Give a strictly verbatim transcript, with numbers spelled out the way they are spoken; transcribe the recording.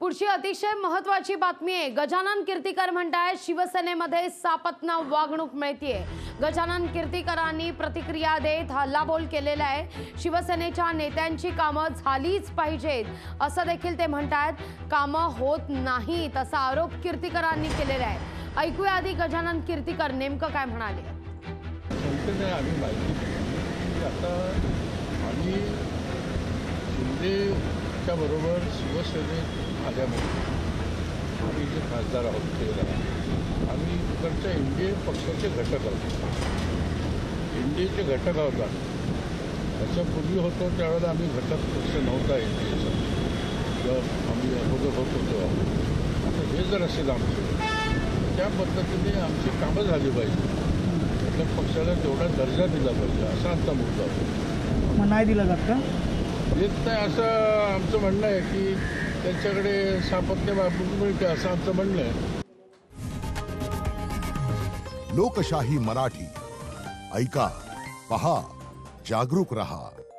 पुढची अतिशय महत्त्वाची बातमी आहे। गजानन कीर्तिकर म्हणतायत शिवसेनेमध्ये सापत्न वागणूक मिळतेय। गजानन कीर्तिकरांनी प्रतिक्रिया देत हल्लाबोल केलेला आहे। शिवसेनेच्या नेत्यांची कामं झालीच पाहिजेत असं देखील ते म्हणतायत। कामं होत नाहीत असा आरोप कीर्तिकरांनी केलेला आहे। ऐकूया आधी गजानन कीर्तिकर नेमकं काय म्हणाले। आम्ही माहिती दिली आता आम्ही शिंदेच्या बरोबर शिवसेनेत आल्यामुळे आम्ही जे खासदार आहोत ते आम्ही इकडच्या एनडीए पक्षाचे घटक आहोत। एनडीएचे घटक आहोत। त्याच्यापूर्वी होतो त्यावेळेला आम्ही घटक पक्ष नव्हता एनडीएचा, जेव्हा आम्ही अगोदर होत होतो। आता हे जर असेल आमचे त्या पद्धतीने आमची कामं झाली पाहिजे, घटक पक्षाला तेवढा दर्जा दिला पाहिजे असा आमचा मुद्दा होता। मग नाही दिला जात का? येत नाही असं आमचं म्हणणं आहे की त्यांच्याकडे सापत्य वापरून मिळते असं आमचं म्हणणं आहे। लोकशाही मराठी ऐका, पहा, जागरूक रहा।